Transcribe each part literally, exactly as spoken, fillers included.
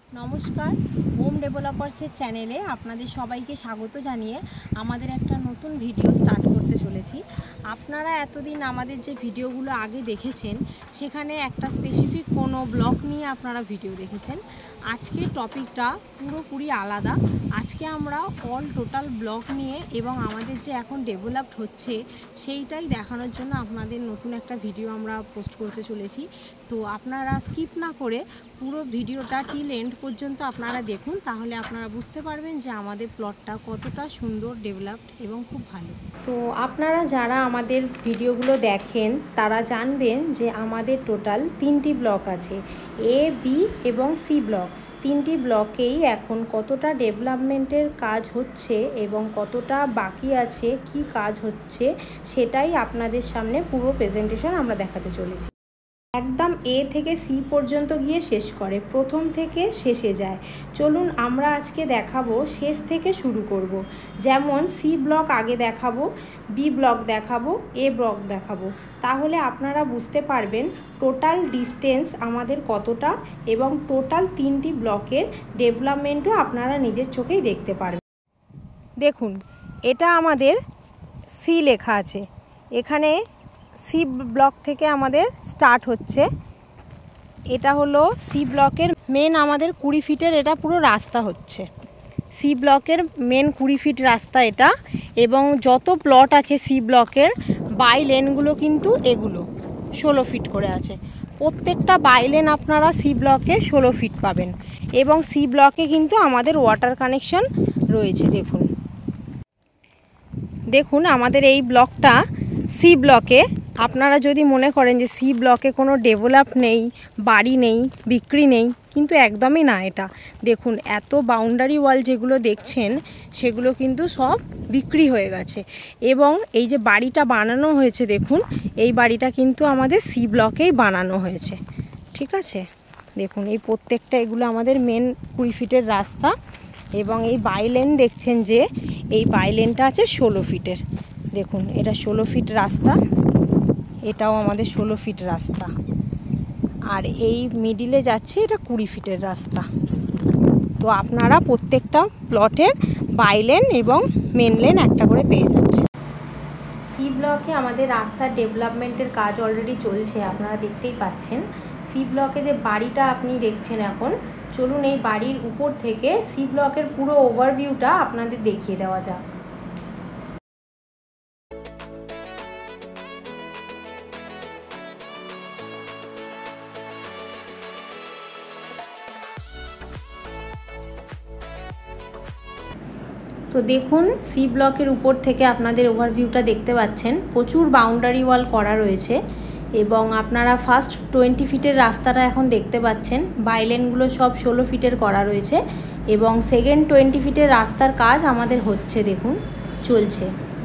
নমস্কার, হোম ডেভেলপার্সের চ্যানেলে আপনাদের সবাইকে স্বাগত জানিয়ে আমাদের একটা নতুন ভিডিও স্টার্ট করতে চলেছি। আপনারা এতদিন আমাদের যে ভিডিওগুলো আগে দেখেছেন সেখানে একটা স্পেসিফিক কোনো ব্লক নিয়ে আপনারা ভিডিও দেখেছেন। আজকে টপিকটা পুরোপুরি আলাদা। আজকে আমরা অল টোটাল ব্লক নিয়ে এবং আমাদের যে এখন ডেভেলপড হচ্ছে সেইটাই দেখানোর জন্য আপনাদের নতুন একটা ভিডিও আমরা পোস্ট করতে চলেছি। তো আপনারা স্কিপ না করে পুরো ভিডিওটা টিল এন্ড পর্যন্ত আপনারা দেখুন, তাহলে আপনারা বুঝতে পারবেন যে আমাদের প্লটটা কতটা সুন্দর ডেভেলপড এবং খুব ভালো। তো আপনারা যারা আমাদের ভিডিওগুলো দেখেন তারা জানবেন যে আমাদের টোটাল তিনটি ব্লক আছে, এ বি এবং সি ব্লক। তিনটি ব্লকেই এখন কতটা ডেভেলপমেন্টের কাজ হচ্ছে এবং কতটা বাকি আছে, কি কাজ হচ্ছে সেটাই আপনাদের সামনে পুরো প্রেজেন্টেশন আমরা দেখাতে চলেছি। একদম এ থেকে সি পর্যন্ত গিয়ে শেষ করে, প্রথম থেকে শেষে যায়। চলুন আমরা আজকে দেখাবো শেষ থেকে শুরু করব। যেমন সি ব্লক আগে দেখাবো, বি ব্লক দেখাবো, এ ব্লক দেখাবো, তাহলে আপনারা বুঝতে পারবেন টোটাল ডিস্টেন্স আমাদের কতটা এবং টোটাল তিনটি ব্লকের ডেভেলপমেন্টও আপনারা নিজের চোখেই দেখতে পারবেন। দেখুন, এটা আমাদের সি লেখা আছে, এখানে সি ব্লক থেকে আমাদের স্টার্ট হচ্ছে। এটা হলো সি ব্লকের মেন আমাদের কুড়ি ফিটের এটা পুরো রাস্তা হচ্ছে। সি ব্লকের মেন কুড়ি ফিট রাস্তা এটা, এবং যত প্লট আছে সি ব্লকের বাই লেনগুলো কিন্তু এগুলো ষোলো ফিট করে আছে। প্রত্যেকটা বাই লেন আপনারা সি ব্লকে ষোলো ফিট পাবেন, এবং সি ব্লকে কিন্তু আমাদের ওয়াটার কানেকশন রয়েছে। দেখুন দেখুন আমাদের এই ব্লকটা সি ব্লকে। আপনারা যদি মনে করেন যে সি ব্লকে কোনো ডেভেলপ নেই, বাড়ি নেই, বিক্রি নেই, কিন্তু একদমই না। এটা দেখুন, এত বাউন্ডারি ওয়াল যেগুলো দেখছেন সেগুলো কিন্তু সব বিক্রি হয়ে গেছে, এবং এই যে বাড়িটা বানানো হয়েছে দেখুন, এই বাড়িটা কিন্তু আমাদের সি ব্লকেই বানানো হয়েছে। ঠিক আছে, দেখুন এই প্রত্যেকটা এগুলো আমাদের মেন কুড়ি ফিটের রাস্তা, এবং এই বাইলেন দেখছেন যে এই বাইলেনটা আছে ষোলো ফিটের। দেখুন এটা ষোলো ফিট রাস্তা, এটাও আমাদের ষোলো ফিট রাস্তা, আর এই মিডিলে যাচ্ছে এটা কুড়ি ফিটের রাস্তা। তো আপনারা প্রত্যেকটা প্লটের বাইলেন এবং মেন লেন একটা করে পেয়ে যাচ্ছে। সি ব্লকে আমাদের রাস্তার ডেভেলপমেন্টের কাজ অলরেডি চলছে, আপনারা দেখতেই পাচ্ছেন। সি ব্লকে যে বাড়িটা আপনি দেখছেন এখন, চলুন এই বাড়ির উপর থেকে সি ব্লকের পুরো ওভারভিউটা আপনাদের দেখিয়ে দেওয়া যাক। তো দেখুন সি ব্লকের উপর থেকে আপনাদের ওভারভিউটা দেখতে পাচ্ছেন। প্রচুর বাউন্ডারি ওয়াল করা রয়েছে, এবং আপনারা ফার্স্ট টোয়েন্টি ফিটের রাস্তাটা এখন দেখতে পাচ্ছেন। বাইলেনগুলো সব ষোলো ফিটের করা রয়েছে, এবং সেকেন্ড টোয়েন্টি ফিটের রাস্তার কাজ আমাদের হচ্ছে, দেখুন চলছে।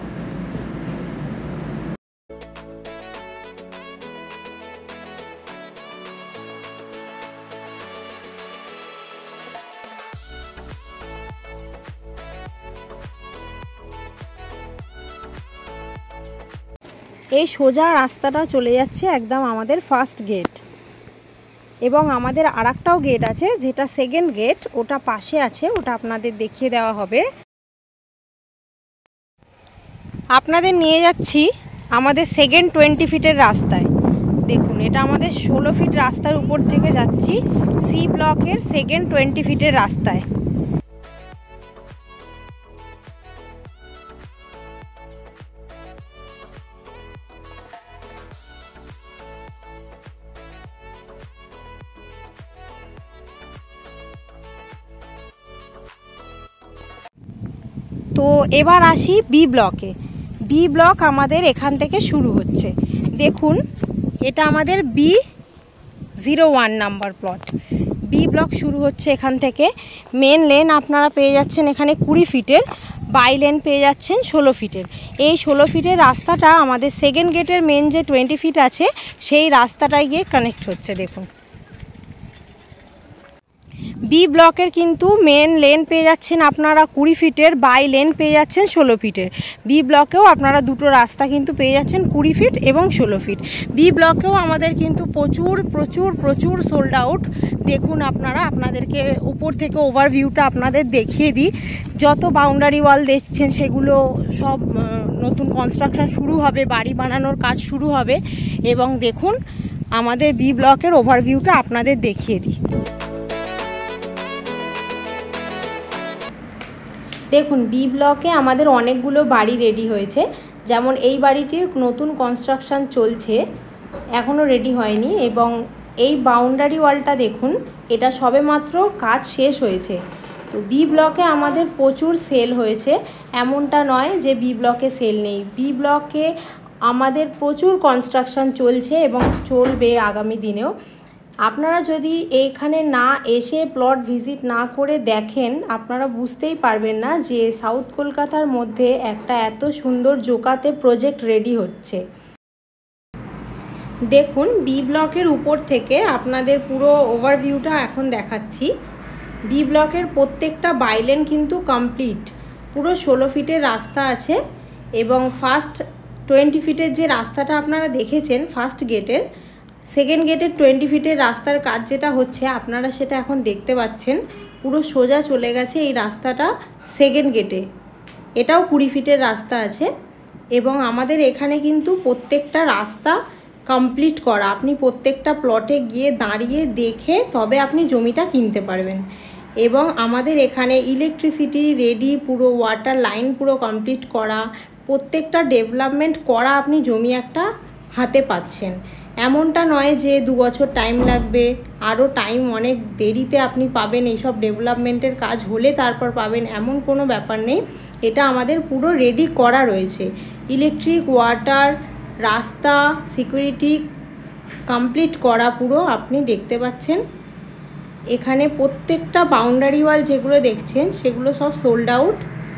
এই সোজা রাস্তাটা চলে যাচ্ছে একদম আমাদের ফার্স্ট গেট, এবং আমাদের আর একটাও গেট আছে যেটা সেকেন্ড গেট, ওটা পাশে আছে, ওটা আপনাদের দেখিয়ে দেওয়া হবে। আপনাদের নিয়ে যাচ্ছি আমাদের সেকেন্ড টোয়েন্টি ফিটের রাস্তায়। দেখুন এটা আমাদের ষোলো ফিট রাস্তার উপর থেকে যাচ্ছি সি ব্লকের সেকেন্ড টোয়েন্টি ফিটের রাস্তায়। তো এবার আসি বি ব্লকে। বি ব্লক আমাদের এখান থেকে শুরু হচ্ছে। দেখুন এটা আমাদের B zero one number plot. B block শুরু হচ্ছে এখান থেকে। মেন লেন আপনারা পেয়ে যাচ্ছেন এখানে কুড়ি ফিটের, বাই লেন পেয়ে যাচ্ছেন ষোলো ফিটের। এই ষোলো ফিটের রাস্তাটা আমাদের সেকেন্ড গেটের মেন যে টোয়েন্টি ফিট আছে সেই রাস্তাটায় গিয়ে কানেক্ট হচ্ছে। দেখুন বি ব্লকের কিন্তু মেন লেন পেয়ে যাচ্ছেন আপনারা কুড়ি ফিটের, বাই লেন পেয়ে যাচ্ছেন ষোলো ফিটের। বি ব্লকেও আপনারা দুটো রাস্তা কিন্তু পেয়ে যাচ্ছেন কুড়ি ফিট এবং ষোলো ফিট। বি ব্লকেও আমাদের কিন্তু প্রচুর প্রচুর প্রচুর সোল্ড আউট দেখুন আপনারা, আপনাদেরকে উপর থেকে ওভারভিউটা আপনাদের দেখিয়ে দিই। যত বাউন্ডারি ওয়াল দেখছেন সেগুলো সব নতুন কনস্ট্রাকশন শুরু হবে, বাড়ি বানানোর কাজ শুরু হবে। এবং দেখুন আমাদের বি ব্লকের ওভারভিউটা আপনাদের দেখিয়ে দিই। দেখুন বি ব্লকে আমাদের অনেকগুলো বাড়ি রেডি হয়েছে। যেমন এই বাড়িটির নতুন কনস্ট্রাকশন চলছে, এখনও রেডি হয়নি। এবং এই বাউন্ডারি ওয়ালটা দেখুন, এটা সবেমাত্র কাজ শেষ হয়েছে। তো বি ব্লকে আমাদের প্রচুর সেল হয়েছে, এমনটা নয় যে বি ব্লকে সেল নেই। বি ব্লকে আমাদের প্রচুর কনস্ট্রাকশন চলছে এবং চলবে আগামী দিনেও। আপনারা যদি এইখানে না এসে প্লট ভিজিট না করে দেখেন, আপনারা বুঝতেই পারবেন না যে সাউথ কলকাতার মধ্যে একটা এত সুন্দর জোকাতে প্রজেক্ট রেডি হচ্ছে। দেখুন বি ব্লকের উপর থেকে আপনাদের পুরো ওভারভিউটা এখন দেখাচ্ছি। বি ব্লকের প্রত্যেকটা বাইলেন কিন্তু কমপ্লিট, পুরো ষোলো ফিটের রাস্তা আছে। এবং ফার্স্ট টোয়েন্টি ফিটের যে রাস্তাটা আপনারা দেখেছেন ফার্স্ট গেটের, সেকেন্ড গেটের টোয়েন্টি ফিটের রাস্তার কাজ যেটা হচ্ছে আপনারা সেটা এখন দেখতে পাচ্ছেন। পুরো সোজা চলে গেছে এই রাস্তাটা সেকেন্ড গেটে। এটাও কুড়ি ফিটের রাস্তা আছে। এবং আমাদের এখানে কিন্তু প্রত্যেকটা রাস্তা কমপ্লিট করা, আপনি প্রত্যেকটা প্লটে গিয়ে দাঁড়িয়ে দেখে তবে আপনি জমিটা কিনতে পারবেন। এবং আমাদের এখানে ইলেকট্রিসিটি রেডি, পুরো ওয়াটার লাইন পুরো কমপ্লিট করা, প্রত্যেকটা ডেভেলপমেন্ট করা আপনি জমি একটা হাতে পাচ্ছেন। এমনটা নয় যে দু বছর টাইম লাগবে, আরও টাইম অনেক দেরিতে আপনি পাবেন, এইসব ডেভেলপমেন্টের কাজ হলে তারপর পাবেন, এমন কোনো ব্যাপার নেই। এটা আমাদের পুরো রেডি করা রয়েছে। ইলেকট্রিক, ওয়াটার, রাস্তা, সিকিউরিটি কমপ্লিট করা পুরো আপনি দেখতে পাচ্ছেন। এখানে প্রত্যেকটা বাউন্ডারি ওয়াল যেগুলো দেখছেন সেগুলো সব সোল্ড আউট।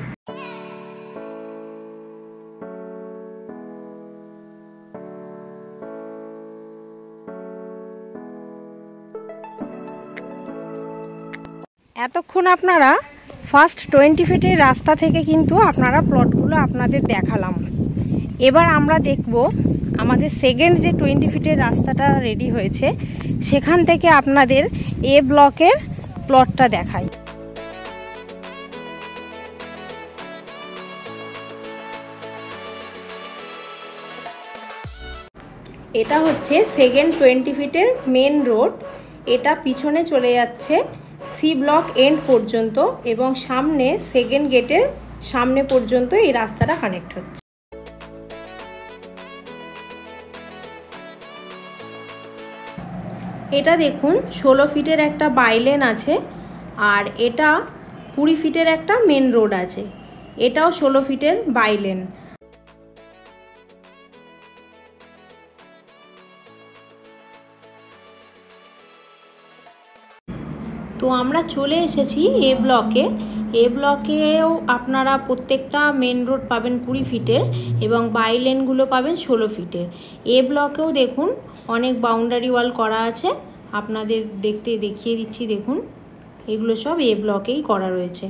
এতক্ষণ আপনারা ফার্স্ট টোয়েন্টি ফিটের রাস্তা থেকে কিন্তু আপনারা প্লটগুলো আপনাদের দেখালাম। এবার আমরা দেখব আমাদের সেকেন্ড যে টোয়েন্টি ফিটের রাস্তাটা রেডি হয়েছে সেখান থেকে আপনাদের এ ব্লকের প্লটটা দেখাই। এটা হচ্ছে সেকেন্ড টোয়েন্টি ফিটের মেন রোড। এটা পিছনে চলে যাচ্ছে সি ব্লক এন্ড পর্যন্ত এবং সামনে সেকেন্ড গেটের সামনে পর্যন্ত এই রাস্তাটা কানেক্ট হচ্ছে। এটা দেখুন ষোলো ফিটের একটা বাইলেন আছে, আর এটা কুড়ি ফিটের একটা মেন রোড আছে। এটাও ষোলো ফিটের বাইলেন। তো আমরা চলে এসেছি এ ব্লকে। এ ব্লকেও আপনারা প্রত্যেকটা মেন রোড পাবেন কুড়ি ফিটের এবং বাইলেনগুলো পাবেন ষোলো ফিটের। এ ব্লকেও দেখুন অনেক বাউন্ডারি ওয়াল করা আছে, আপনাদের দেখতে দেখিয়ে দিচ্ছি। দেখুন এগুলো সব এ ব্লকেই করা রয়েছে।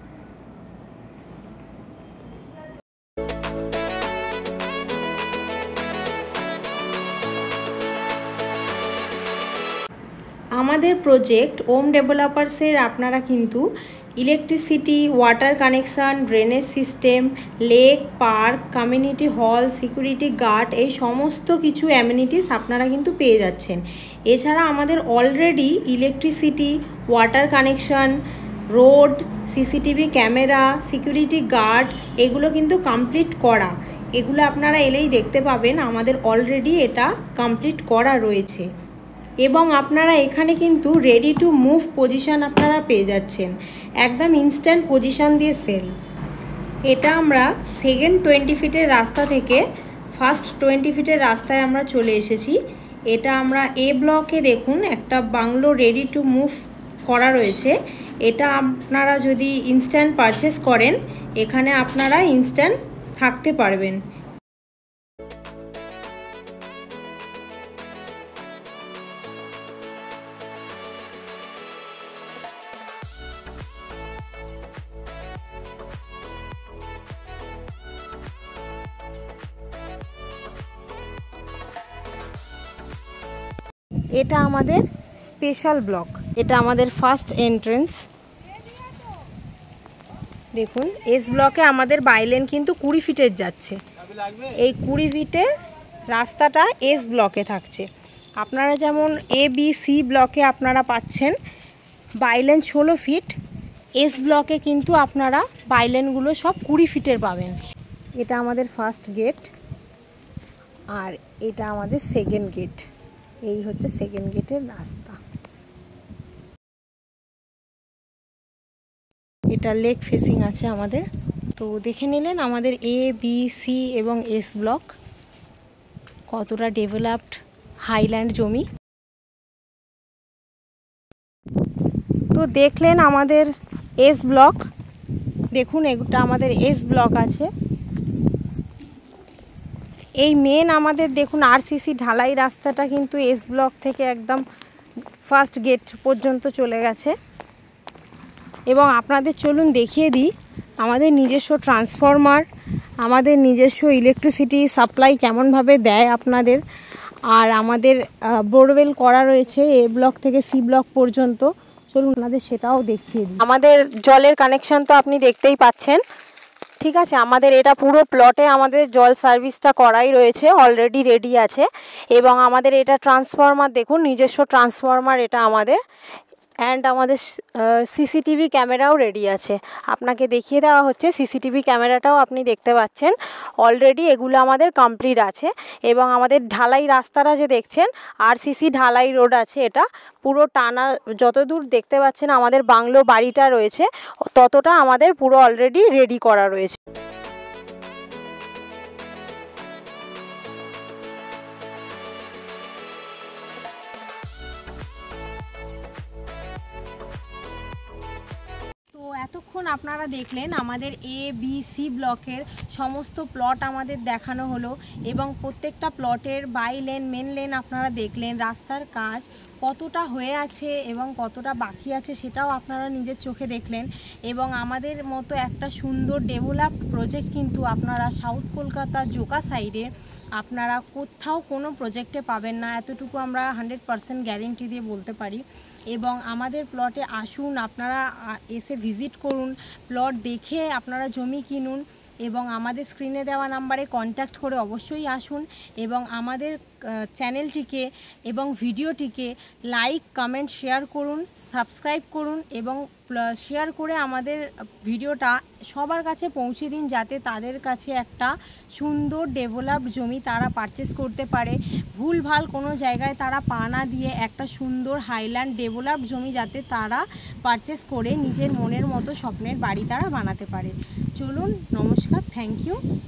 আমাদের প্রজেক্ট ওম ডেভেলপার্সের আপনারা কিন্তু electricity, water connection, drainage system, lake, park, community hall, security guard, এই সমস্ত কিছু অ্যামিনিটিস আপনারা কিন্তু পেয়ে যাচ্ছেন। এছাড়া আমাদের already electricity, water connection, road, CCTV camera, security guard এগুলো কিন্তু কমপ্লিট করা। এগুলো আপনারা এলেই দেখতে পাবেন আমাদের অলরেডি এটা কমপ্লিট করা রয়েছে। এবং আপনারা এখানে কিন্তু রেডি টু মুভ পজিশান আপনারা পেয়ে যাচ্ছেন, একদম ইনস্ট্যান্ট পজিশান দিয়ে সেল। এটা আমরা সেকেন্ড টোয়েন্টি ফিটের রাস্তা থেকে ফার্স্ট টোয়েন্টি ফিটের রাস্তায় আমরা চলে এসেছি। এটা আমরা এ ব্লকে দেখুন একটা বাংলো রেডি টু মুভ করা রয়েছে। এটা আপনারা যদি ইনস্ট্যান্ট পারচেস করেন এখানে আপনারা ইনস্ট্যান্ট থাকতে পারবেন। এটা আমাদের স্পেশাল ব্লক। এটা আমাদের ফার্স্ট এন্ট্রেন্স। দেখুন এস ব্লকে আমাদের বাইলেন কিন্তু কুড়ি ফিটের যাচ্ছে। এই কুড়ি ফিটের রাস্তাটা এস ব্লকে থাকছে। আপনারা যেমন এ বি সি ব্লকে আপনারা পাচ্ছেন বাইলেন ষোলো ফিট, এস ব্লকে কিন্তু আপনারা বাইলেনগুলো সব কুড়ি ফিটের পাবেন। এটা আমাদের ফার্স্ট গেট আর এটা আমাদের সেকেন্ড গেট। এই হচ্ছে সেকেন্ড গেটের রাস্তা। এটা লেক ফেসিং আছে আমাদের। তো দেখে নিলেন আমাদের এ বি সি এবং এস ব্লক কতটা ডেভেলপড হাইল্যান্ড জমি। তো দেখলেন আমাদের এস ব্লক। দেখুন এটা আমাদের এস ব্লক আছে। এই মেন আমাদের দেখুন আরসিসি ঢালাই রাস্তাটা কিন্তু এস ব্লক থেকে একদম ফার্স্ট গেট পর্যন্ত চলে গেছে। এবং আপনাদের চলুন দেখিয়ে দিই আমাদের নিজস্ব ট্রান্সফরমার, আমাদের নিজস্ব ইলেকট্রিসিটি সাপ্লাই কেমনভাবে দেয় আপনাদের। আর আমাদের বোরওয়েল করা রয়েছে এ ব্লক থেকে সি ব্লক পর্যন্ত। চলুন আপনাদের সেটাও দেখিয়ে দিই। আমাদের জলের কানেকশন তো আপনি দেখতেই পাচ্ছেন, ঠিক আছে। আমাদের এটা পুরো প্লটে আমাদের জল সার্ভিসটা করাই রয়েছে, অলরেডি রেডি আছে। এবং আমাদের এটা ট্রান্সফরমার দেখুন, নিজস্ব ট্রান্সফরমার এটা আমাদের। অ্যান্ড আমাদের সিসিটিভি ক্যামেরাও রেডি আছে। আপনাকে দেখিয়ে দেওয়া হচ্ছে সিসিটিভি ক্যামেরাটাও আপনি দেখতে পাচ্ছেন। অলরেডি এগুলো আমাদের কমপ্লিট আছে। এবং আমাদের ঢালাই রাস্তাটা যে দেখছেন আরসিসি ঢালাই রোড আছে, এটা পুরো টানা যতদূর দেখতে পাচ্ছেন আমাদের বাংলো বাড়িটা রয়েছে ততটা আমাদের পুরো অলরেডি রেডি করা রয়েছে। এতক্ষণ আপনারা দেখলেন আমাদের এ বি সি ব্লকের সমস্ত প্লট আমাদের দেখানো হলো এবং প্রত্যেকটা প্লটের বাই লেন মেন লেন আপনারা দেখলেন। রাস্তার কাজ কতটা হয়ে আছে এবং কতটা বাকি আছে সেটাও আপনারা নিজের চোখে দেখলেন। এবং আমাদের মতো একটা সুন্দর ডেভেলপ প্রজেক্ট কিন্তু আপনারা সাউথ কলকাতার জোকা সাইডে আপনারা কোথাও কোনো প্রজেক্টে পাবেন না, এতটুকু আমরা হান্ড্রেড পারসেন্ট গ্যারেন্টি দিয়ে বলতে পারি। এবং আমাদের প্লটে আসুন, আপনারা এসে ভিজিট করুন, প্লট দেখে আপনারা জমি কিনুন এবং আমাদের স্ক্রিনে দেওয়া নাম্বারে কন্ট্যাক্ট করে অবশ্যই আসুন। এবং আমাদের চ্যানেলটিকে এবং ভিডিওটিকে লাইক কমেন্ট শেয়ার করুন, সাবস্ক্রাইব করুন এবং শেয়ার করে আমাদের ভিডিওটা সবার কাছে পৌঁছে দিন, যাতে তাদের কাছে একটা সুন্দর ডেভেলপড জমি তারা পারচেস করতে পারে। ভুলভাল কোনো জায়গায় তারা পা না দিয়ে একটা সুন্দর হাইল্যান্ড ডেভেলপড জমি যাতে তারা পারচেস করে নিজের মনের মতো স্বপ্নের বাড়ি তারা বানাতে পারে। চলুন, নমস্কার, থ্যাংক ইউ।